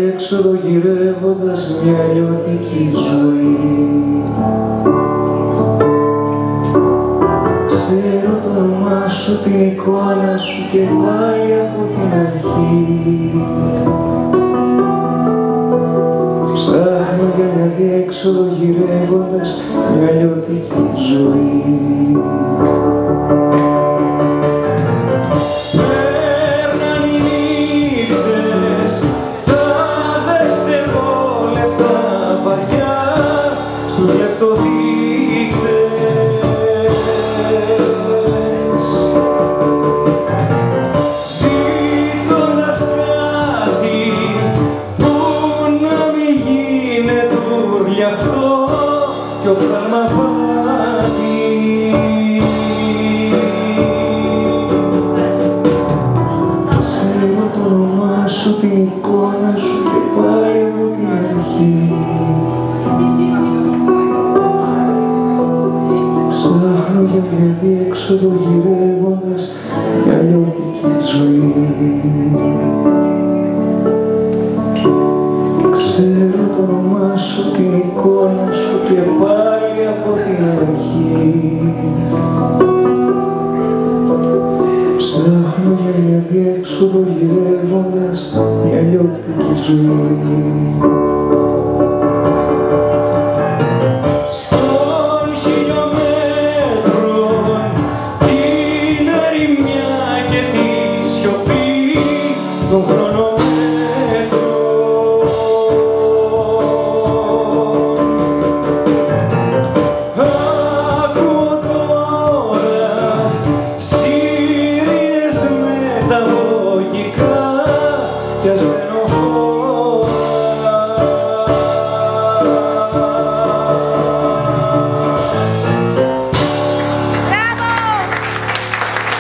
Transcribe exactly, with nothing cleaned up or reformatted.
διέξοδο γυρεύοντας μια αλλιώτικη ζωή. Ξέρω το όνομά σου, την εικόνα σου και πάλι από την αρχή ψάχνω για μια διέξοδο γυρεύοντας μια αλλιώτικη ζωή. Παίρναν οι νύχτες τα δευτερόλεπτα βαριά στους λεπτοδείκτες. Ζήτοντας κάτι που να μην γίνεται ουρλιαχτό κι οφθαλμαπάτι. Ξέρω το όνομά σου, την εικόνα σου και πάλι από την αρχή ψάχνω για μια διέξοδο γυρεύοντας μια αλλιώτικη ζωή. Ξέρω το όνομά σου, την εικόνα σου και πάλι από την αρχή ψάχνω για μια διέξοδο γυρεύοντας μια αλλιώτικη ζωή.